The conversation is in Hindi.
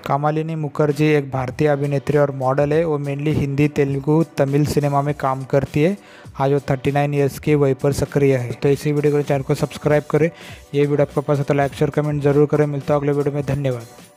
कामालिनी मुखर्जी एक भारतीय अभिनेत्री और मॉडल है। वो मेनली हिंदी, तेलुगु, तमिल सिनेमा में काम करती है। आज वो 39 ईयर्स की वहीं पर सक्रिय है। तो इसी वीडियो को चैनल को सब्सक्राइब करें। ये वीडियो आपको पसंद है तो लाइक शेयर कमेंट जरूर करें। मिलता है अगले वीडियो में। धन्यवाद।